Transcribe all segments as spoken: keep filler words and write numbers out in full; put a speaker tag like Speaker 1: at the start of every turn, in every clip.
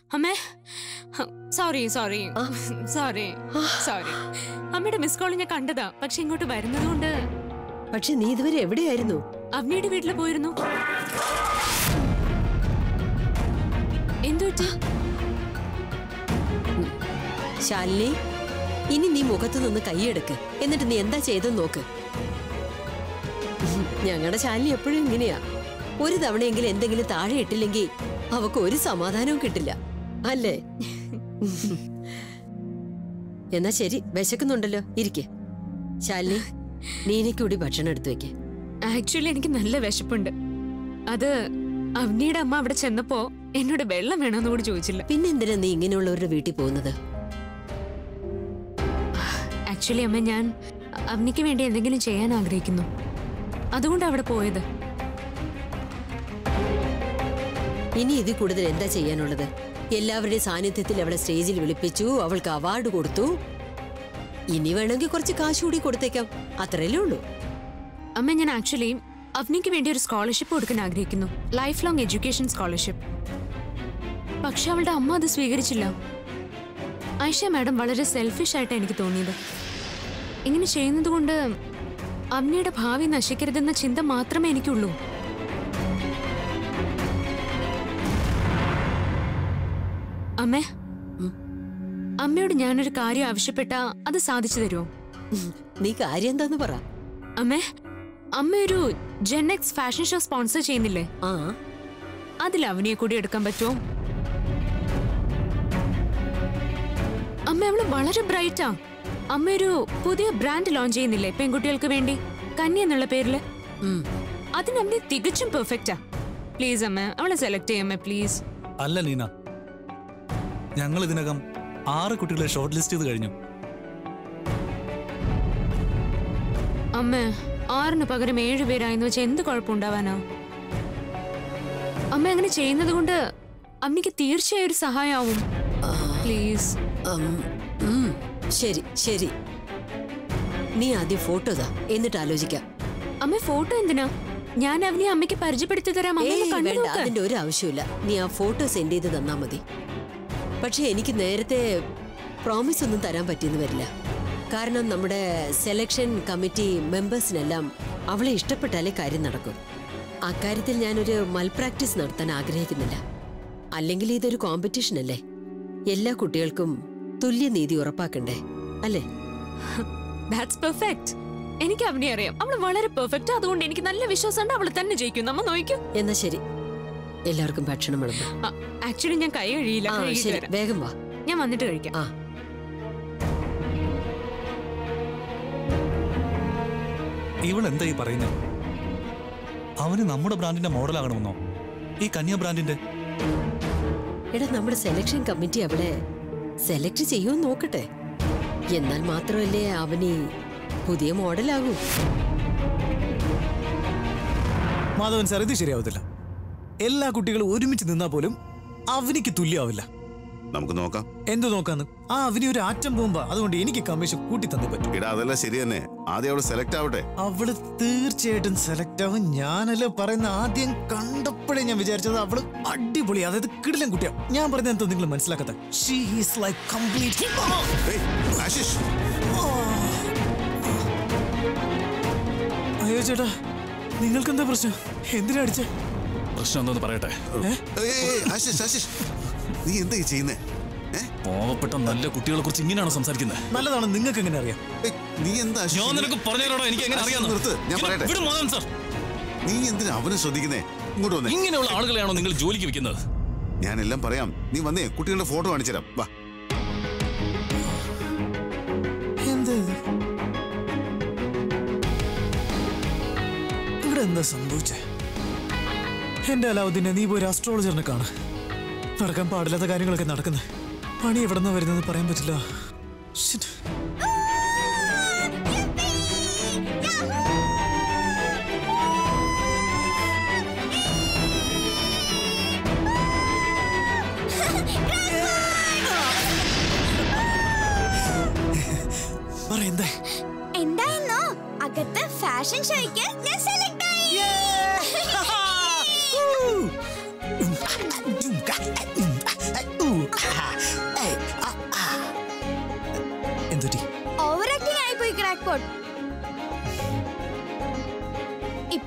Speaker 1: അമ്മേ sorry sorry sorry sorry അമ്മയുടെ miss call ഞാൻ കണ്ടതാ. പക്ഷെ ഇങ്ങോട്ട് വരുന്നതുകൊണ്ട്.
Speaker 2: പക്ഷെ നീ ഇതുവരെ എവിടെയായിരുന്നു?
Speaker 1: അവനിയുടെ വീട്ടിൽ പോയിരുന്നു. എന്തുപറ്റി?
Speaker 2: ശാലിനി, ഇനി നീ മുഖത്ത് നിന്ന് കൈയെടുക്ക്. എന്നിട്ട് നീ എന്താ ചെയ്തെന്ന് നോക്ക്. ഞങ്ങളുടെ ശാലിനി എപ്പോഴും ഇങ്ങനെയാ. ഒരു തവണയെങ്കിലും എന്തെങ്കിലും താഴെ ഇട്ടില്ലെങ്കിൽ അവക്ക് ഒരു സമാധാനവും കിട്ടില്ല, അല്ലേ? എന്നാ ശരി, വിശക്കുന്നുണ്ടല്ലോ, ഇരിക്കെ. ശാലിനി, നീനക്കൂടി ഭക്ഷണം എടുത്തു വെക്ക്.
Speaker 1: ആക്ച്വലി എനിക്ക് നല്ല വിശപ്പുണ്ട്. അത് അവനിയുടെ അമ്മ അവിടെ ചെന്നപ്പോ എന്നോട് വെള്ളം വേണമെന്ന് കൂടി ചോദിച്ചില്ല.
Speaker 2: പിന്നെ എന്തിനാ നീ ഇങ്ങനെയുള്ളവരുടെ വീട്ടിൽ പോകുന്നത്?
Speaker 1: ആക്ച്വലി അമ്മ, ഞാൻ അവനിക്ക് വേണ്ടി എന്തെങ്കിലും ചെയ്യാൻ ആഗ്രഹിക്കുന്നു. അതുകൊണ്ട് അവിടെ പോയത്.
Speaker 2: ഇനി ഇതിൽ കൂടുതൽ എന്താ ചെയ്യാനുള്ളത്? എല്ലാവരുടെയും സാന്നിധ്യത്തിൽ അവളെ സ്റ്റേജിൽ വിളിപ്പിച്ചു, അവൾക്ക് അവാർഡ് കൊടുത്തു. ഇനി വേണമെങ്കിൽ കുറച്ച് കാശ് കൂടി കൊടുത്തേക്കാം, അത്രയല്ലേ ഉള്ളൂ.
Speaker 1: അമ്മ, ഞാൻ ആക്ച്വലി അവനിക്ക് വേണ്ടി ഒരു സ്കോളർഷിപ്പ് കൊടുക്കാൻ ആഗ്രഹിക്കുന്നു. Life long education scholarship. പക്ഷെ അവളുടെ അമ്മ അത് സ്വീകരിച്ചില്ല. ഐഷ മാഡം വളരെ സെൽഫിഷ് ആയിട്ടാണ് എനിക്ക് തോന്നിയത്. ഇങ്ങനെ ചെയ്യുന്നത് കൊണ്ട് അവനിയുടെ ഭാവി നശിക്കരുതെന്ന ചിന്ത മാത്രമേ എനിക്കുള്ളൂ. അമ്മേ, അമ്മയോട് ഞാനൊരു കാര്യം ആവശ്യപ്പെട്ടാ അത് സാധിച്ചു തരുമോ?
Speaker 2: നീ കാര്യം എന്താന്ന് പറ.
Speaker 1: അമ്മേ, അമ്മ ഒരു ജെനെക്സ് ഫാഷൻ ഷോ സ്പോൺസർ ചെയ്യുന്നില്ലേ?
Speaker 2: ആ,
Speaker 1: അതിൽ അവനെ കൂടി എടുക്കാൻ പറ്റുമോ? അമ്മ, അവള് വളരെ ബ്രൈറ്റാ. അമ്മ ഒരു പുതിയ ബ്രാൻഡ് ലോഞ്ച് ചെയ്യുന്നില്ലേ പെൺകുട്ടികൾക്ക് വേണ്ടി, കന്യ എന്നുള്ള പേരില്? അതിന് അമ്മ തികച്ചും പെർഫെക്റ്റാ. പ്ലീസ് അമ്മ, അവളെ സെലക്ട് ചെയ്യാമേ പ്ലീസ്.
Speaker 3: അല്ല ലീന, ഞങ്ങൾ ഇതിനകം ആറ് കുട്ടികളെ ഷോർട്ട് ലിസ്റ്റ് ചെയ്ത് കഴിഞ്ഞു.
Speaker 1: അമ്മ, ആറിന് പകരം ഏഴ് പേരായെന്ന് വെച്ചാൽ എന്ത് കുഴപ്പമുണ്ടാവാനോ? അമ്മ അങ്ങനെ ചെയ്യുന്നത് കൊണ്ട് അമ്മയ്ക്ക് തീർച്ചയായും ഒരു സഹായമാവും. പ്ലീസ്.
Speaker 2: ശരി ശരി, നീ ആദ്യം ഫോട്ടോ താ, എന്നിട്ട് ആലോചിക്കാം.
Speaker 1: അമ്മ, ഫോട്ടോ എന്തിനാ? ഞാൻ അവനെ അമ്മയ്ക്ക് പരിചയപ്പെടുത്തി തരാം.
Speaker 2: അതിന്റെ ഒരു ആവശ്യമില്ല. നീ ആ ഫോട്ടോ സെൻഡ് ചെയ്ത് തന്നാ മതി. പക്ഷെ എനിക്ക് നേരത്തെ പ്രോമിസ് ഒന്നും തരാൻ പറ്റിയെന്ന് വരില്ല. കാരണം നമ്മുടെ സെലക്ഷൻ കമ്മിറ്റി മെമ്പേഴ്സിനെല്ലാം അവളെ ഇഷ്ടപ്പെട്ടാലേ കാര്യം നടക്കും. അക്കാര്യത്തിൽ ഞാനൊരു മൽപ്രാക്ടീസ് നടത്താൻ ആഗ്രഹിക്കുന്നില്ല. അല്ലെങ്കിൽ ഇതൊരു കോമ്പറ്റീഷൻ അല്ലേ? എല്ലാ കുട്ടികൾക്കും തുല്യനീതി ഉറപ്പാക്കണ്ടേ, അല്ലേ?
Speaker 1: That's perfect. എനിക്ക് അവനെ അറിയാം. അവൾ വളരെ പെർഫെക്റ്റ്. അതുകൊണ്ട് എനിക്ക് നല്ല വിശ്വാസമുണ്ട് അവൾ തന്നെ ജയിക്കും. നമ്മ നോക്കും.
Speaker 2: എന്നാ ശരി, എല്ലാവർക്കും ഭക്ഷണം വിളമ്പ്.
Speaker 1: ആക്ച്വലി ഞാൻ കൈ കഴിയില്ല.
Speaker 2: വേഗം വാ,
Speaker 1: ഞാൻ വന്നിട്ട് കഴിക്കാം.
Speaker 2: ആ,
Speaker 3: ഇവളെന്താ ഈ പറയുന്നത്? അവന് നമ്മുടെ ബ്രാൻഡിന്റെ മോഡലാകണമെന്നോ? ഈ കന്യ ബ്രാൻഡിന്റെ?
Speaker 2: എടാ, നമ്മുടെ സെലക്ഷൻ കമ്മിറ്റി അവളെ സെലക്ട് ചെയ്യുമെന്ന് നോക്കട്ടെ. എന്നാൽ മാത്രമല്ലേ അവന് പുതിയ മോഡലാകൂ.
Speaker 4: മാധവൻ സാർ, ഇത് ശരിയാവത്തില്ല. എല്ലാ കുട്ടികളും ഒരുമിച്ച് നിന്നാ പോലും അവനിക്ക് തുല്യമാവില്ല.
Speaker 5: നമുക്ക് നോക്കാം.
Speaker 4: എന്ത് നോക്കാന്ന്? ആ അവനി ഒരു ആറ്റം ബോംബാ. അതുകൊണ്ട് എനിക്ക് കമ്മീഷൻ കൂട്ടി തന്നേ പറ്റും.
Speaker 5: ഇടാ, അതെല്ലാം ശരി തന്നെ. ആദ്യം അവള് സെലക്ട് ആവട്ടെ.
Speaker 4: അവള് തീർച്ചയായിട്ടും സെലക്ട് ആവും. ഞാനല്ലേ പറയുന്ന. ആദ്യം കണ്ടപ്പോഴേ ഞാൻ വിചാരിച്ചത് അവള് അടിപൊളി, അതായത് കിടിലൻ കുട്ടിയാ. ഞാൻ പറഞ്ഞ എന്തോ നിങ്ങൾ മനസ്സിലാക്കാത്ത. She is like complete. അയ്യോ ചേട്ടാ, നിങ്ങൾക്ക് എന്താ പ്രശ്നം? എന്തിനാ അടിച്ചേ?
Speaker 3: പ്രശ്നം എന്താന്ന് പറയട്ടെ.
Speaker 5: നീ എന്താ ചെയ്യുന്നേ?
Speaker 3: പാവപ്പെട്ട നല്ല കുട്ടികളെ കുറിച്ച് ഇങ്ങനെയാണോ സംസാരിക്കുന്നത്?
Speaker 4: നല്ലതാണ്. നിങ്ങൾക്ക് എങ്ങനെ അറിയാം?
Speaker 5: നീ എന്താ?
Speaker 3: ഞാൻ നിനക്ക് പറഞ്ഞോടാ, എനിക്ക് എങ്ങനെ അറിയാം?
Speaker 5: ഞാൻ പറയട്ടെ. നീ എന്തിനാ അവനെ ശ്രദ്ധിക്കുന്നേ? ഇങ്ങോട്ട് വന്നേ.
Speaker 3: ഇങ്ങനെയുള്ള ആളുകളെയാണോ നിങ്ങൾ ജോലിക്ക് വെക്കുന്നത്?
Speaker 5: ഞാനെല്ലാം പറയാം. നീ വന്നേ, കുട്ടികളുടെ ഫോട്ടോ കാണിച്ചു തരാം. വാ.
Speaker 4: എന്താ ഇവിടെ എന്താ സംഭവിച്ചേ? എന്റെ അലാവുദ്ദീനെ, നീ പോയി അസ്ട്രോളജറിനെ കാണ. നടക്കാൻ പാടില്ലാത്ത കാര്യങ്ങളൊക്കെ നടക്കുന്നത്. പണി എവിടെ നിന്നാ വരുന്നത് പറയാൻ പറ്റില്ല. പറയെന്താ?
Speaker 6: എന്തായിരുന്നോ അകത്ത് ഫാഷൻ ഷോയ്ക്ക് ഞാൻ സെലക്ട് ആയി.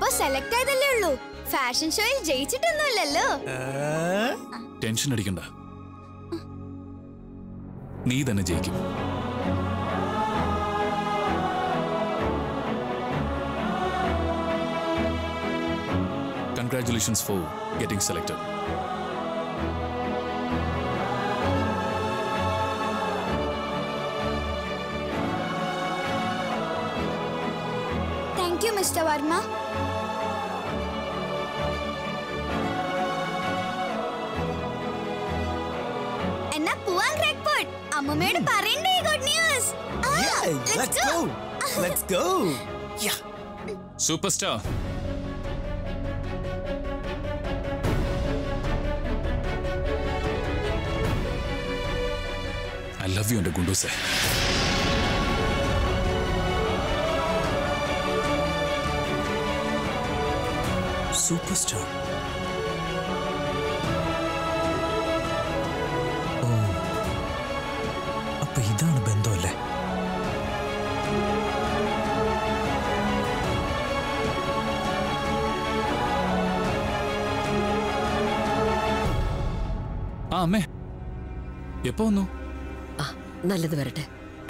Speaker 6: ഇപ്പൊ സെലക്ട് ആയതല്ലേ ഉള്ളൂ. ഫാഷൻ ഷോയിൽ ജയിച്ചിട്ടൊന്നുമില്ലല്ലോ.
Speaker 3: ടെൻഷൻ അടിക്കണ്ട, നീ തന്നെ ജയിക്കും. Congratulations for getting selected.
Speaker 6: Thank you, Mister Verma. എന്നാ പോവാൻ റെക്കോർഡ്. അമ്മമ്മയോട് പറയണ്ടേ good news.
Speaker 4: Let's go. Let's go. Yeah.
Speaker 3: Superstar. I love you, and Gunduse.
Speaker 4: Superstar. ഓ, അപ്പൊ ഇതാണ് ബന്ധമല്ലേ?
Speaker 3: ആ അമ്മേ, എപ്പോ വന്നു?
Speaker 2: ആ നല്ലത് വരട്ടെ.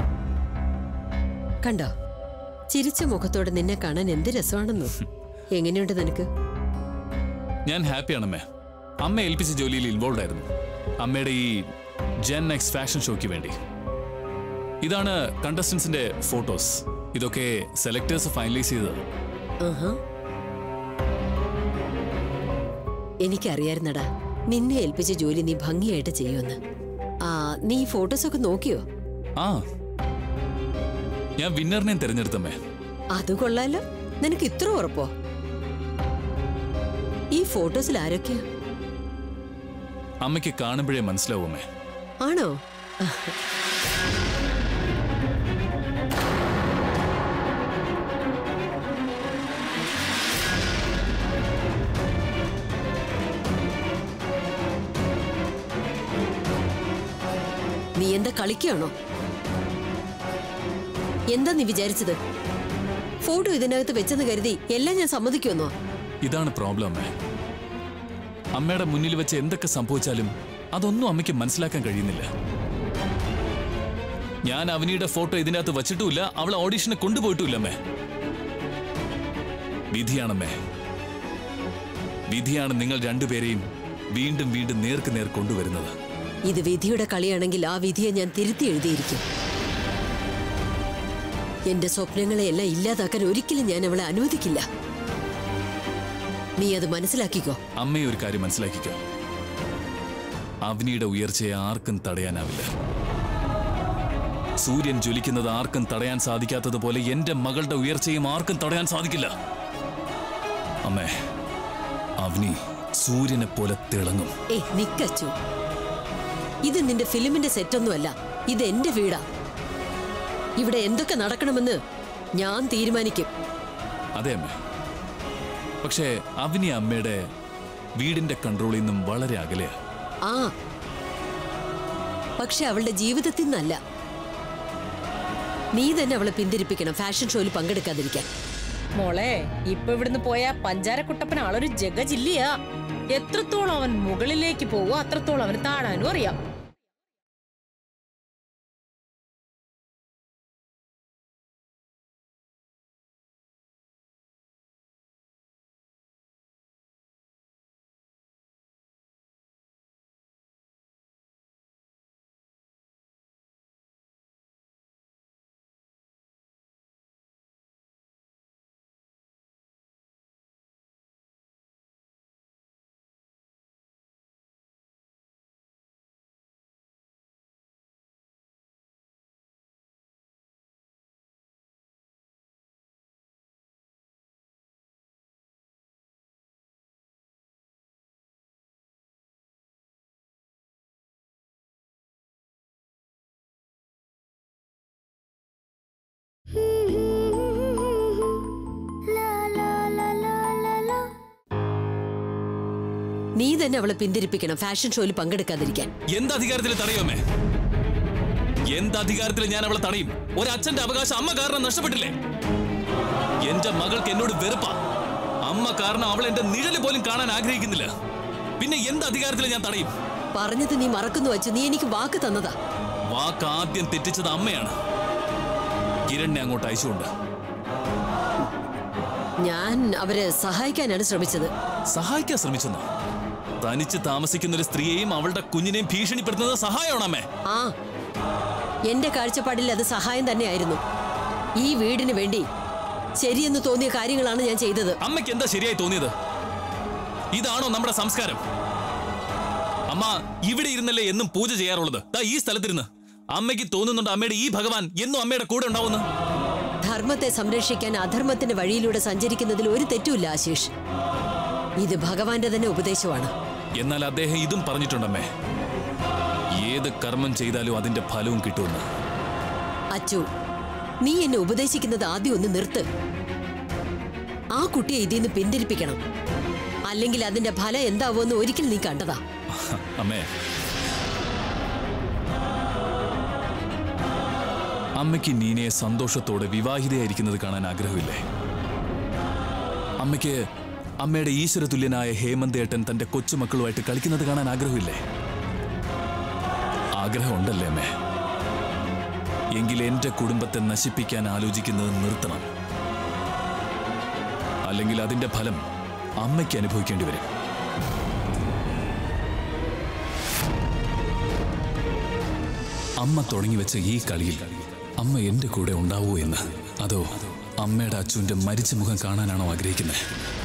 Speaker 2: കണ്ടോ, ചിരിച്ച മുഖത്തോടെ നിന്നെ കാണാൻ എന്ത് രസമാണെന്നോ. എങ്ങനെയുണ്ട് നിനക്ക്?
Speaker 3: ഞാൻ ഹാപ്പിയാണമ്മേ. അമ്മ ഏൽപ്പിച്ച ജോലിയിൽ ഇൻവോൾവ് ആയിരുന്നു, അമ്മയുടെ ഈ ജെൻ നെക്സ്റ്റ് ഫാഷൻ ഷോയ്ക്ക് വേണ്ടി. ഇതാണ് കണ്ടസ്റ്റൻസിന്റെ ഫോട്ടോസ്. ഇതൊക്കെ സെലക്ടേഴ്സ് ഫൈനലൈസ് ചെയ്തത്.
Speaker 2: എനിക്കറിയായിരുന്നടാ നിന്നെ ഏൽപ്പിച്ച ജോലി നീ ഭംഗിയായിട്ട് ചെയ്യുമെന്ന്. ആ നീ ഫോട്ടോസൊക്കെ നോക്കിയോ?
Speaker 3: ആ, ഞാൻ വിന്നറിനെ തിരഞ്ഞെടുത്തമ്മേ.
Speaker 2: അത് കൊള്ളാലോ. നിനക്ക് ഇത്ര ഉറപ്പോ? ഈ ഫോട്ടോസിൽ ആരൊക്കെയാ?
Speaker 3: അമ്മയ്ക്ക് കാണുമ്പോഴേ മനസ്സിലാവുമേ.
Speaker 2: ആണോ? നീ എന്താ കളിക്കുകയാണോ? എന്താ നീ വിചാരിച്ചത്? ഫോട്ടോ ഇതിനകത്ത് വെച്ചെന്ന് കരുതി എല്ലാം ഞാൻ സമ്മതിക്കുമെന്നോ?
Speaker 3: ഇതാണ് പ്രോബ്ലം അമ്മേ. അമ്മയുടെ മുന്നിൽ വെച്ച് എന്തൊക്കെ സംഭവിച്ചാലും അതൊന്നും അമ്മയ്ക്ക് മനസ്സിലാക്കാൻ കഴിയുന്നില്ല. ഞാൻ അവനിയുടെ ഫോട്ടോ ഇതിനകത്ത് വച്ചിട്ടുമില്ല, അവളെ ഓഡീഷന് കൊണ്ടുപോയിട്ടുമില്ല അമ്മേ. വിധിയാണമ്മേ, വിധിയാണ് നിങ്ങൾ രണ്ടുപേരെയും വീണ്ടും വീണ്ടും നേർക്ക് നേർ കൊണ്ടുവരുന്നത്.
Speaker 2: ഇത് വിധിയുടെ കളിയാണെങ്കിൽ ആ വിധിയെ ഞാൻ തിരുത്തി എഴുതിയിരിക്കും. എന്റെ സ്വപ്നങ്ങളെയെല്ലാം ഇല്ലാതാക്കാൻ ഒരിക്കലും ഞാൻ അവളെ അനുവദിക്കില്ല. നീ അത് മനസ്സിലാക്കിക്കോ.
Speaker 3: അമ്മയെ ഒരു കാര്യം മനസ്സിലാക്കിക്കോ, അവനിയുടെ ഉയർച്ചയെ ആർക്കും തടയാനാവില്ല. സൂര്യൻ ജ്വലിക്കുന്നത് ആർക്കും തടയാൻ സാധിക്കാത്തതുപോലെ എന്റെ മകളുടെ ഉയർച്ചയും ആർക്കും തടയാൻ സാധിക്കില്ല. അമ്മേ, അവനി സൂര്യനെ പോലെ തിളങ്ങും.
Speaker 2: ഏ നിക്കച്ചു, ഇത് നിന്റെ ഫിലിമിന്റെ സെറ്റൊന്നുമല്ല, ഇത് എന്റെ വീടാ. ഇവിടെ എന്തൊക്കെ നടക്കണമെന്ന് ഞാൻ തീരുമാനിക്കും.
Speaker 3: അതെ അമ്മേ, പക്ഷേ അവനി അമ്മയുടെ വീടിന്റെ കൺട്രോളിൽ നിന്നും വളരെ അകലെയാ.
Speaker 2: ആ പക്ഷെ അവളുടെ ജീവിതത്തിൽ നിന്നല്ല. നീ തന്നെ അവളെ പിന്തിരിപ്പിക്കണം ഫാഷൻ ഷോയിൽ പങ്കെടുക്കാതിരിക്കാൻ.
Speaker 7: മോളെ, ഇപ്പൊ ഇവിടുന്ന് പോയ പഞ്ചാരക്കുട്ടപ്പൻ ആളൊരു ജഗജില്ലയാ. എത്രത്തോളം അവൻ മുകളിലേക്ക് പോവോ അത്രത്തോളം അവന് താഴാനും അറിയാം.
Speaker 2: നീ തന്നെ അവളെ പിന്തിരിപ്പിക്കണം ഫാഷൻ ഷോയിൽ പങ്കെടുക്കാതിരിക്കാൻ.
Speaker 3: എന്ത് അധികാരത്തിൽ തടയുമേ? എന്ത് അധികാരത്തിൽ ഞാൻ അവളെ തടയും? ഒരച്ഛന്റെ അവകാശം അമ്മ കാരണം നഷ്ടപ്പെട്ടില്ലേ? എന്റെ മകൾക്ക് എന്നോട് വെറുപ്പാ. കാരണം അവൾ എന്റെ നിഴല് പോലും കാണാൻ ആഗ്രഹിക്കുന്നില്ല. പിന്നെ എന്ത് അധികാരത്തിൽ ഞാൻ തടയും?
Speaker 2: പറഞ്ഞത് നീ മറക്കുന്നു വച്ചു. നീ എനിക്ക് വാക്ക് തന്നതാ.
Speaker 3: വാക്ക് ആദ്യം തെറ്റിച്ചത് അമ്മയാണ്. കിരണിനെ അങ്ങോട്ട് അയച്ചുകൊണ്ട്.
Speaker 2: ഞാൻ അവരെ സഹായിക്കാനാണ് ശ്രമിച്ചത്.
Speaker 3: സഹായിക്കാൻ ശ്രമിച്ചെന്നോ? തനിച്ച് താമസിക്കുന്ന ഒരു സ്ത്രീയെയും അവളുടെ കുഞ്ഞിനെയും ഭീഷണിപ്പെടുത്തുന്നത് സഹായമാണോ അമ്മേ?
Speaker 2: ആ, എന്റെ കാഴ്ചപ്പാടിൽ അത് സഹായം തന്നെയായിരുന്നു. ഈ വീടിന് വേണ്ടി ശരിയെന്ന് തോന്നിയ കാര്യങ്ങളാണ് ഞാൻ ചെയ്തത്.
Speaker 3: അമ്മയ്ക്ക് എന്താ ശരിയായി തോന്നിയത്? ഇതാണോ നമ്മുടെ സംസ്കാരം? അമ്മ ഇവിടെ ഇരുന്നല്ലേ എന്നും പൂജ ചെയ്യാറുള്ളത്. ദാ ഈ സ്ഥലത്തിരുന്ന് അമ്മയ്ക്ക് തോന്നുന്നുണ്ട് അമ്മയുടെ ഈ ഭഗവാൻ എന്നും അമ്മയുടെ കൂടെ ഉണ്ടാവുന്നു.
Speaker 2: ധർമ്മത്തെ സംരക്ഷിക്കാൻ അധർമ്മത്തിന്റെ വഴിയിലൂടെ സഞ്ചരിക്കുന്നതിൽ ഒരു തെറ്റുമില്ല ആശീഷ്. ഇത് ഭഗവാന്റെ തന്നെ ഉപദേശമാണ്.
Speaker 3: എന്നാൽ അദ്ദേഹം ഇതും പറഞ്ഞിട്ടുണ്ടമ്മേ, ഏത് കർമ്മം ചെയ്താലും അതിന്റെ ഫലവും കിട്ടുമെന്ന്.
Speaker 2: അച്ചു, നീ എന്നെ ഉപദേശിക്കുന്നത് ആദ്യം ഒന്ന് നിർത്ത്. ആ കുട്ടിയെ ഇതിന്ന് പിന്തിരിപ്പിക്കണം. അല്ലെങ്കിൽ അതിന്റെ ഫലം എന്താവുമെന്ന് ഒരിക്കൽ നീ കണ്ടതാ.
Speaker 3: അമ്മേ, അമ്മയ്ക്ക് നീനയെ സന്തോഷത്തോടെ വിവാഹിതയായിരിക്കുന്നത് കാണാൻ ആഗ്രഹമില്ലേ? അമ്മയ്ക്ക് അമ്മയുടെ ഈശ്വര തുല്യനായ ഹേമന്തേട്ടൻ തന്റെ കൊച്ചുമക്കളുമായിട്ട് കളിക്കുന്നത് കാണാൻ ആഗ്രഹമില്ലേ? ആഗ്രഹമുണ്ടല്ലേ അമ്മേ? എങ്കിൽ എന്റെ കുടുംബത്തെ നശിപ്പിക്കാൻ ആലോചിക്കുന്നത് നിർത്തണം. അല്ലെങ്കിൽ അതിന്റെ ഫലം അമ്മയ്ക്ക് അനുഭവിക്കേണ്ടി വരും. അമ്മ തുടങ്ങി വെച്ച ഈ കളിയിൽ അമ്മ എന്റെ കൂടെ ഉണ്ടാവൂ എന്ന്, അതോ അമ്മയുടെ അച്ഛൻ്റെ മരിച്ച മുഖം കാണാനാണോ ആഗ്രഹിക്കുന്നത്?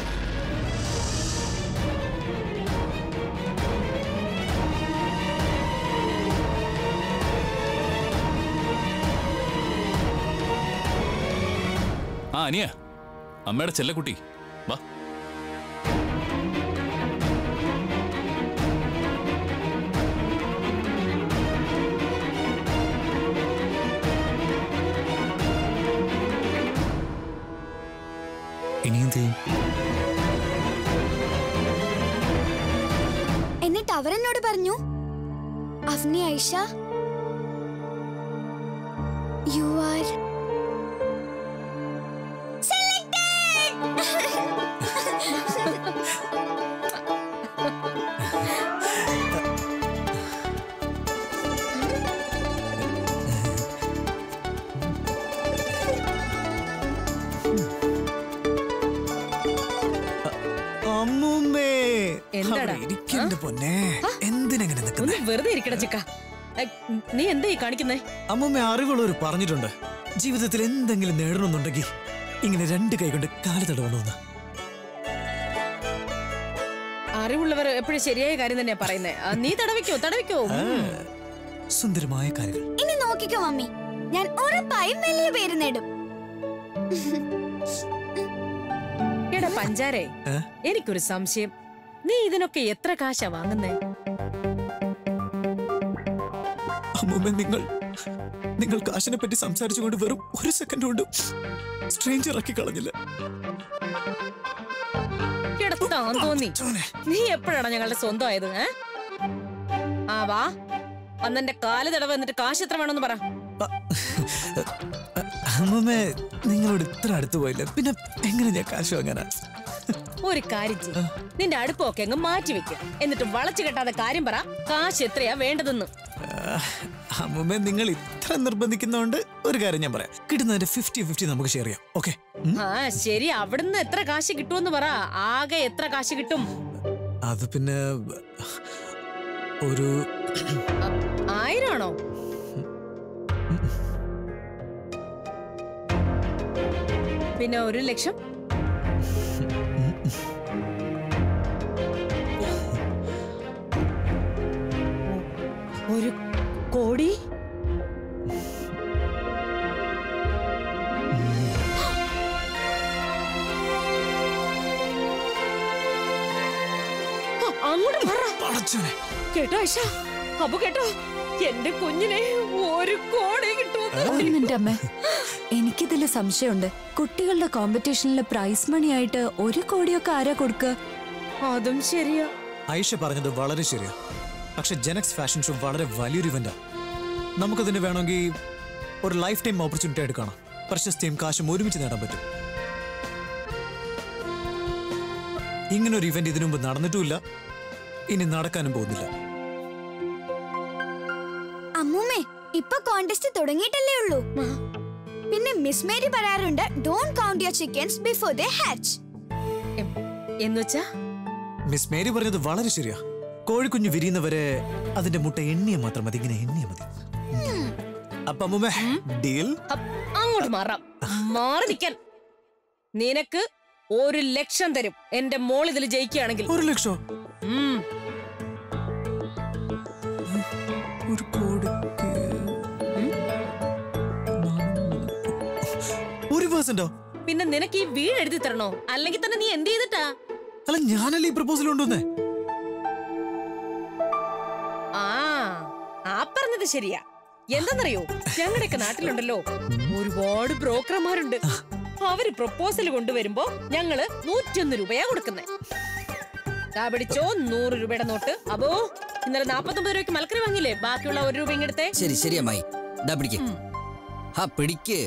Speaker 3: ആ അനിയ, അമ്മയുടെ ചെല്ലക്കുട്ടി വാ.
Speaker 6: എന്നിട്ട് അവരെന്നോട് പറഞ്ഞു, അവനി ഐഷ, യു ആർ
Speaker 7: വെറുതെ ഇരിക്കട ചിക്ക. നീ എന്താ ഈ കാണിക്കുന്നേ?
Speaker 4: അമ്മൂമ്മ അറിവുള്ളവർ പറഞ്ഞിട്ടുണ്ട്, ജീവിതത്തിൽ എന്തെങ്കിലും നേടണമെന്നുണ്ടെങ്കിൽ ഇങ്ങനെ രണ്ട് കൈ കൊണ്ട് കാല് തടവണമെന്ന്.
Speaker 7: അറിവുള്ളവർ എപ്പോഴും ശരിയായ കാര്യം തന്നെയാ പറയുന്നേ. നീ തടവിക്കോ തടവിക്കോ.
Speaker 4: സുന്ദരമായ കാര്യങ്ങൾ.
Speaker 6: ഇനി നോക്കിക്കോ മമ്മി, ഞാൻ ഉറപ്പായും വലിയ പേര് നേടും.
Speaker 7: എടാ പഞ്ചാരേ, എനിക്കൊരു സംശയം. നീ ഇതിനൊക്കെ എത്ര കാശാ വാങ്ങുന്നേ?
Speaker 4: അമ്മൂമ്മ, നിങ്ങൾ നിങ്ങൾ കാശിനെ പറ്റി സംസാരിച്ചുകൊണ്ട് വെറും ഒരു സെക്കൻഡ് കൊണ്ട് സ്ട്രേഞ്ചർ ആക്കി കളഞ്ഞില്ല.
Speaker 7: തോന്നി നീ എപ്പോഴാണ് ഞങ്ങളുടെ സ്വന്തമായത്? ആ വാ, അന്നെന്റെ കാല് തടവ് എന്നിട്ട് കാശ് എത്ര വേണമെന്ന് പറ.
Speaker 4: അമ്മൂമ്മ, നിങ്ങളോട് ഇത്ര അടുത്ത് പോയില്ല, പിന്നെ എങ്ങനെ ഞാൻ കാശ് വാങ്ങാനാ?
Speaker 7: ഒരു കാര്യം ചെയ്യ്, നിന്റെ അടുപ്പൊക്കെ അങ്ങ് മാറ്റി വെക്ക. എന്നിട്ട് വളച്ചു കെട്ടാതെ കാര്യം പറ, കാശ് എത്രയാ വേണ്ടതെന്ന്.
Speaker 4: അമ്മൂമ്മ, നിങ്ങൾ ഇത്ര നിർബന്ധിക്കുന്നോണ്ട് ഒരു കാര്യം ഞാൻ പറയാം. കിട്ടുന്നതിന്റെ ഫിഫ്റ്റി ഫിഫ്റ്റി നമുക്ക് ഷെയർ ചെയ്യാം. ഓക്കെ?
Speaker 7: ആ ശരി, അവിടുന്ന് എത്ര കാശ് കിട്ടുമെന്ന് പറ. ആകെ എത്ര കാശ് കിട്ടും?
Speaker 4: അത് പിന്നെ ഒരു
Speaker 7: ആയിരം ആണോ? പിന്നെ ഒരു ലക്ഷം? ഒരു കോടി? അങ്ങോട്ട് കേട്ടോ ഐഷ, അപ്പൊ കേട്ടോ, എന്റെ കുഞ്ഞിനെ ഒരു കോടി കിട്ടുമെന്ന്.
Speaker 8: എനിക്കിതില് സംശയമുണ്ട്. കുട്ടികളുടെ കോമ്പറ്റീഷനിൽ പ്രൈസ് മണി ആയിട്ട് ഒരു കോടിയൊക്കെ ആരാ കൊടുക്കുക?
Speaker 7: അതും ശരിയാ.
Speaker 4: ഐഷ പറഞ്ഞത് വളരെ ശരിയാ. പക്ഷെ ജെനക്സ് ഫാഷൻ ഷോ വളരെ വലിയൊരു ഇവന്റാ. നമുക്കതിന് വേണമെങ്കിൽ ഒരു ലൈഫ് ടൈം ഓപ്പർച്യൂണിറ്റി ആയിട്ട് കാണാം. പ്രശസ്തിയും കാശും ഒരുമിച്ച് നേടാൻ പറ്റും. ഇങ്ങനൊരു ഇവന്റ് ഇതിനു മുമ്പ് നടന്നിട്ടുമില്ല, ഇനി നടക്കാനും പോകുന്നില്ല.
Speaker 6: അമ്മൂമ്മേ, ഇപ്പൊ കോntest തുടങ്ങിയിട്ടല്ലേ ഉള്ളൂ. പിന്നെ മിസ് മേരി പറയാറുണ്ട്, don't count your chickens before they hatch.
Speaker 7: എന്നുവെച്ചാ
Speaker 4: മിസ് മേരി പറഞ്ഞത് വളരെ ശരിയാ. കോഴിക്കുഞ്ഞ് വിരിയുന്നവരെ അതിന്റെ മുട്ട എണ്ണിയ മാത്രം മതി, ഇങ്ങനെ എണ്ണിയ മതി. അപ്പൊ അമ്മൂമ്മ ഡീൽ?
Speaker 7: അങ്ങോട്ട് മാറാം, മാറി നിൽക്കാൻ. നിനക്ക് ഒരു ലക്ഷം തരും എന്റെ മോൾ ഇതിൽ ജയിക്കുകയാണെങ്കിൽ.
Speaker 4: ഒരു ലക്ഷോ? ഒരു കോടി ഒരു പേഴ്സന്റോ?
Speaker 7: പിന്നെ നിനക്ക് ഈ വീട് എഴുതി തരണോ? അല്ലെങ്കിൽ തന്നെ നീ എന്ത് ചെയ്തിട്ടാ?
Speaker 4: അല്ല, ഞാനല്ലേ ഈ പ്രപ്പോസൽ കൊണ്ടുവന്നേ.
Speaker 7: ആ ആ പറഞ്ഞത് ശരിയാ. എന്തെന്നറിയോ, ഞങ്ങളുടെയൊക്കെ നാട്ടിലുണ്ടല്ലോ ഒരുപാട് ബ്രോക്കർമാരുണ്ട്. അവര് പ്രപ്പോസൽ കൊണ്ടുവരുമ്പോ ഞങ്ങള് നൂറ്റൊന്ന് രൂപയാ കൊടുക്കുന്നേ. പിടിച്ചോ നൂറ് രൂപയുടെ നോട്ട്. അപ്പോ ഇന്നലെ നാപ്പത്തൊമ്പത് രൂപയ്ക്ക് മലക്കറി വാങ്ങില്ലേ? ബാക്കിയുള്ള ഒരു രൂപ ഇങ്ങെടുത്തേ.
Speaker 9: ശരി ശരി അമ്മായി, ദാ പിടിക്ക്. ഹാ പിടിക്ക്.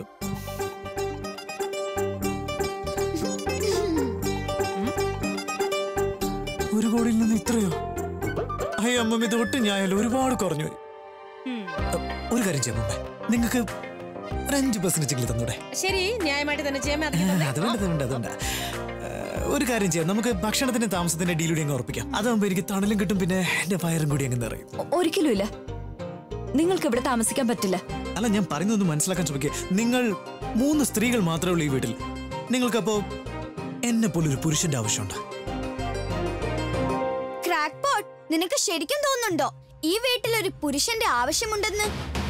Speaker 4: ഒരു കോടിയിൽ നിന്ന് ഇത്രയോ? അയ്യോ അമ്മ, ഇത് ഒട്ടും ഞായല്ലോ, ഒരുപാട് കുറഞ്ഞു. ഒരു കാര്യം ചെയ്യാം അമ്മ, നിങ്ങൾക്ക് ഒരു അഞ്ച് പെർസെന്റേജ് തന്നൂടെ?
Speaker 7: ശരി, ന്യായമായിട്ട് തന്നെ ചെയ്യാം.
Speaker 4: അതുകൊണ്ട് അതുകൊണ്ട് അതുകൊണ്ട് ഒരു കാര്യം ചെയ്യാം, നമുക്ക് ഭക്ഷണത്തിന്റെ താമസത്തിന്റെ ഡീലൂടെ അങ്ങ് ഉറപ്പിക്കാം. അതാകുമ്പോ എനിക്ക് തണലും കിട്ടും, പിന്നെ എന്റെ വയറും കൂടി അങ്ങ് നിറയും.
Speaker 8: ഒരിക്കലും ഇല്ല, നിങ്ങൾക്ക് ഇവിടെ താമസിക്കാൻ പറ്റില്ല.
Speaker 4: അല്ല, ഞാൻ പറയുന്നൊന്ന് മനസ്സിലാക്കാൻ ശ്രമിക്കുക. നിങ്ങൾ മൂന്ന് സ്ത്രീകൾ മാത്രമേ ഉള്ളൂ ഈ വീട്ടിൽ. നിങ്ങൾക്കപ്പോ എന്നെ പോലെ ഒരു പുരുഷന്റെ ആവശ്യമുണ്ട്.
Speaker 6: ക്രാക്ക്പോട്ട്, നിനക്ക് ശരിക്കും തോന്നുന്നുണ്ടോ ഈ വീട്ടിൽ ഒരു പുരുഷന്റെ ആവശ്യമുണ്ടെന്ന്?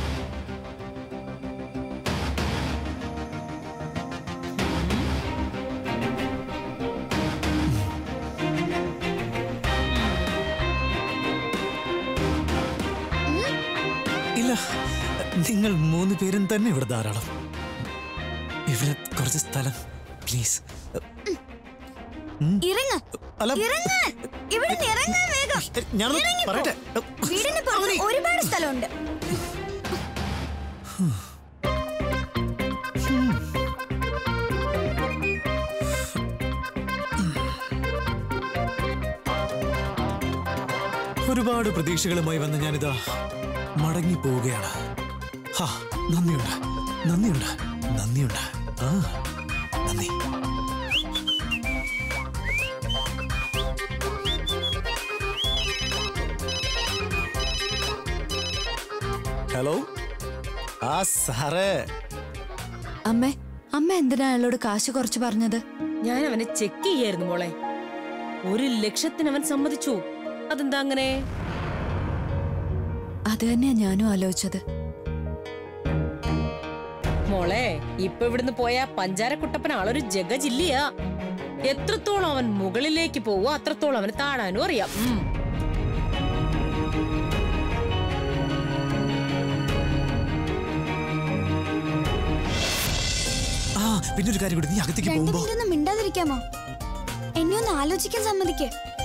Speaker 4: ഇല്ല, നിങ്ങൾ മൂന്ന് പേരും തന്നെ ഇവിടെ ധാരാളം. ഇവിടെ കുറച്ച് സ്ഥലം പ്ലീസ്.
Speaker 6: ഇറങ്ങ ഇറങ്ങാൻ, ഇവിടെ ഇറങ്ങാൻ വേഗം. വീടിന് പുറത്ത് ഒരുപാട് സ്ഥലമുണ്ട്.
Speaker 4: ഒരുപാട് പ്രതീക്ഷകളുമായി വന്ന് ഞാനിതാ മടങ്ങി പോവുകയാണ്. ഹാ, നന്ദിയുണ്ട് നന്ദിയുണ്ട് നന്ദിയുണ്ട് ആ നന്ദി. ഹലോ. ആ സാറേ.
Speaker 8: അമ്മേ, അമ്മ എന്തിനാ അയാളോട് കാശ് കുറച്ച് പറഞ്ഞത്?
Speaker 7: ഞാൻ അവനെ ചെക്ക് ചെയ്യായിരുന്നു മോളെ. ഒരു ലക്ഷത്തിന് അവൻ സമ്മതിച്ചു. അതെന്താ അങ്ങനെ?
Speaker 8: അത് തന്നെയാ ഞാനും ആലോചിച്ചത്.
Speaker 7: മോളെ, ഇപ്പൊ ഇവിടുന്ന് പോയാ പഞ്ചാരക്കുട്ടപ്പൻ ആളൊരു ജഗജില്ലിയാ. എത്രത്തോളം അവൻ മുകളിലേക്ക് പോവോ അത്രത്തോളം അവന് താഴാനും അറിയാം.
Speaker 4: പിന്നെ ഒരു കാര്യം കൂടി, നീ അകത്തേക്ക് പോകുമ്പോ
Speaker 6: മിണ്ടാതിരിക്കാമോ? എന്നെ ഒന്ന് ആലോചിക്കാൻ സമ്മതിക്കേ.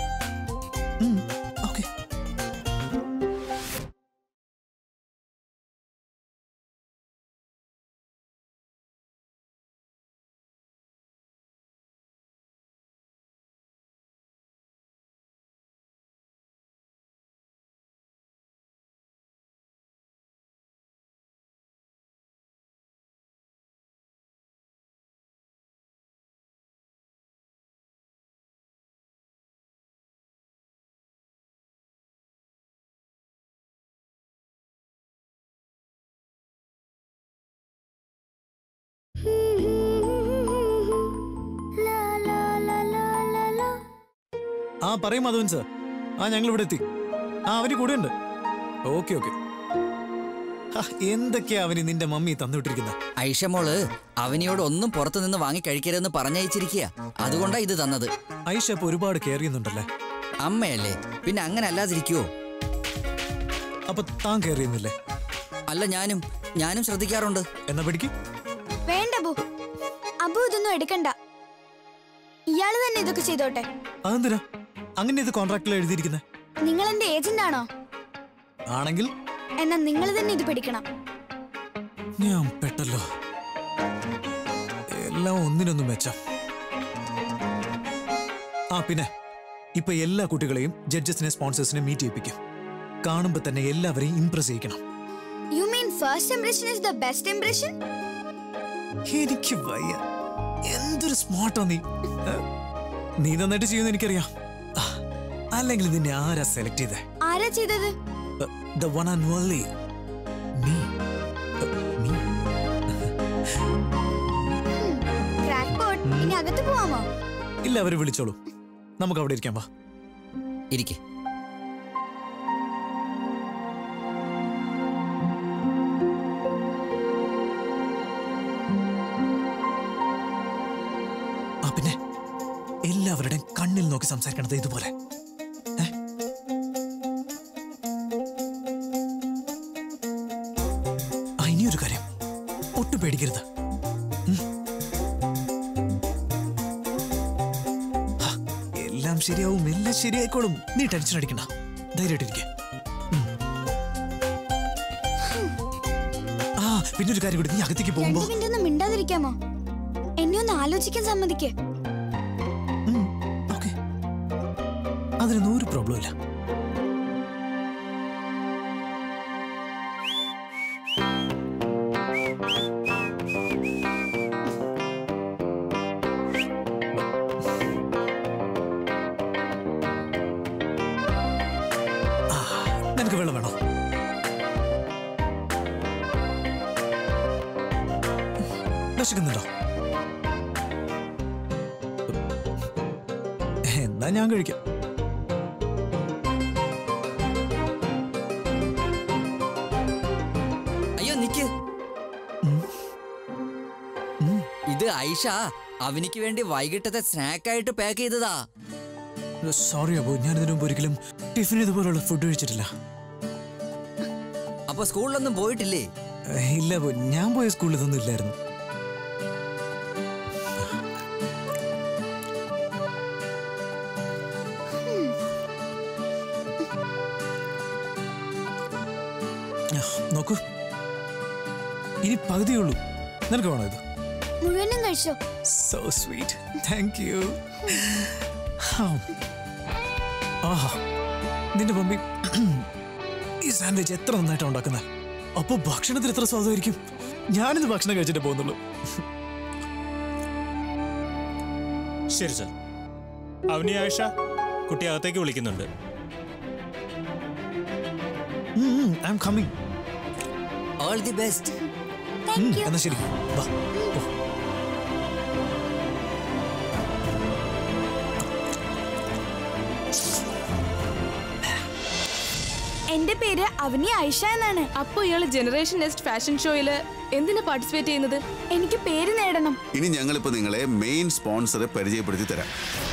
Speaker 4: ആ പറയും മാധവൻ സാർ. ആ ഞങ്ങൾ ഇവിടെ എത്തി. ആ അവര് കൂടെ ഉണ്ട്. Okay okay. എന്തൊക്കെയാ അവന് നിന്റെ മമ്മി തന്നുവിട്ടിരിക്കുന്നത്?
Speaker 9: ഐഷ മോള് അവനിയോട് ഒന്നും പുറത്തു നിന്ന് വാങ്ങി കഴിക്കരുതെന്ന് പറഞ്ഞയച്ചിരിക്കുക. അതുകൊണ്ടാ ഇത് തന്നത്.
Speaker 4: ഐഷ ഇപ്പൊ ഒരുപാട് കെയർ ചെയ്യുന്നുണ്ടല്ലേ?
Speaker 9: അമ്മയല്ലേ, പിന്നെ അങ്ങനെ അല്ലാതിരിക്കുവോ?
Speaker 4: അപ്പൊ താൻ കെയർ ചെയ്യുന്നില്ലേ?
Speaker 9: അല്ല, ഞാനും ഞാനും ശ്രദ്ധിക്കാറുണ്ട്.
Speaker 4: എന്നാ പിടിക്ക്.
Speaker 6: വേണ്ട അബു, അബു ഇതൊന്നും എടുക്കണ്ട. ഇയാള് തന്നെ ഇതൊക്കെ ചെയ്തോട്ടെ.
Speaker 4: അതെന്തിനാ അങ്ങനെ ഇത് കോൺട്രാക്റ്റിൽ എഴുതിയിരിക്കുന്നത്?
Speaker 6: നിങ്ങൾ എന്റെ ഏജന്റ് ആണോ?
Speaker 4: ആണെങ്കിൽ
Speaker 6: എന്നാ നിങ്ങൾ തന്നെ ഇത് പിടിക്കണം.
Speaker 4: ഞാൻ പെട്ടല്ലോ. എല്ലാം ഒന്നിനൊന്നും മെച്ചം. ആ പിന്നെ ഇപ്പൊ എല്ലാ കുട്ടികളെയും ജഡ്ജസിനെ സ്പോൺസേഴ്സിനെ മീറ്റ് ചെയ്യിപ്പിക്കും. കാണുമ്പോ തന്നെ എല്ലാവരെയും ഇംപ്രസ് ചെയ്യിക്കണം.
Speaker 6: You mean first impression is the best impression?
Speaker 4: എനിക്ക് വയ്യ. എന്തൊരു സ്മാർട്ടാ നീ. നീ നന്നായിട്ട് ചെയ്യുമെന്ന് എനിക്കറിയാം. അല്ലെങ്കിൽ നിന്നെ ആരാ സെലക്ട് ചെയ്തേ?
Speaker 6: ആരാ ചെയ്തത്?
Speaker 4: The one and only me. Me.
Speaker 6: Crackpot. ഇനി അകത്ത് പോവാമോ?
Speaker 4: ഇല്ല, അവരെ വിളിച്ചോളൂ. നമുക്ക് അവിടെ ഇരിക്കാം. വാ
Speaker 9: ഇരിക്കെ.
Speaker 4: ആ പിന്നെ എല്ലാവരുടെയും കണ്ണിൽ നോക്കി സംസാരിക്കണത് ഇതുപോലെ. ഇനിയൊരു കാര്യം, ഒട്ടും പേടിക്കരുത്. എല്ലാം ശരിയാവും, എല്ലാം ശരിയായിക്കോളും. നീ ടെൻഷൻ അടിക്കണ്ട, ധൈര്യമായിട്ടിരിക്കെ. ആ പിന്നൊരു കാര്യം കൂടി, നീ അകത്തേക്ക് പോകുമ്പോ
Speaker 6: മിണ്ടാതിരിക്കാമോ? എന്നെ ഒന്ന് ആലോചിക്കാൻ സമ്മതിക്കേ.
Speaker 4: ഓക്കെ, അതിനൊന്നും ഒരു പ്രോബ്ലം ഇല്ല. നിനക്ക് വെള്ളം വേണോ? വിശക്കുന്നുണ്ടോ? എന്നാ ഞാൻ കഴിക്കാം.
Speaker 9: അയ്യോ നിക്ക്. ഇത് ഐഷ അവനിക്ക് വേണ്ടി വൈകിട്ടത്തെ സ്നാക്കായിട്ട് പാക്ക് ചെയ്തതാ.
Speaker 4: സോറി അബു, ഞാൻ ഇതിനു മുമ്പ് ഒരിക്കലും ടിഫിൻ ഇതുപോലുള്ള ഫുഡ് കഴിച്ചിട്ടില്ല.
Speaker 9: അപ്പൊ സ്കൂളിലൊന്നും പോയിട്ടില്ലേ?
Speaker 4: ഇല്ല അബു, ഞാൻ പോയ സ്കൂളിൽ ഇതൊന്നും ഇല്ലായിരുന്നു. നോക്കൂ, ഇനി പകുതിയുള്ളൂ. നിനക്ക് വേണോ ഇത്?
Speaker 6: മുഴുവനും കഴിച്ചോ?
Speaker 4: So sweet, thank you. ആഹാ, നിന്റെ മമ്മി ഈ സാൻഡ്വിച്ച് എത്ര നന്നായിട്ടാണ് ഉണ്ടാക്കുന്നത്. അപ്പൊ ഭക്ഷണത്തിന് എത്ര സ്വാദായിരിക്കും. ഞാനിത് ഭക്ഷണം കഴിച്ചിട്ട് പോകുന്നുള്ളൂ.
Speaker 10: ശരി സർ. അവനി ആയിഷ കുട്ടി അകത്തേക്ക് വിളിക്കുന്നുണ്ട്.
Speaker 4: I am coming.
Speaker 9: All the best.
Speaker 4: എന്നാ ശരി, വാ.
Speaker 6: എന്റെ പേര് അവനി ആയിഷ എന്നാണ്.
Speaker 11: അപ്പൊ ഇയാള് ജനറേഷൻ നെക്സ്റ്റ് ഫാഷൻ ഷോയില് എന്തിനാ പാർട്ടിസിപ്പേറ്റ് ചെയ്യുന്നത്?
Speaker 6: എനിക്ക് പേര് നേടണം.
Speaker 5: ഇനി ഞങ്ങളിപ്പോ നിങ്ങളെ മെയിൻ സ്പോൺസറെ പരിചയപ്പെടുത്തി തരാം.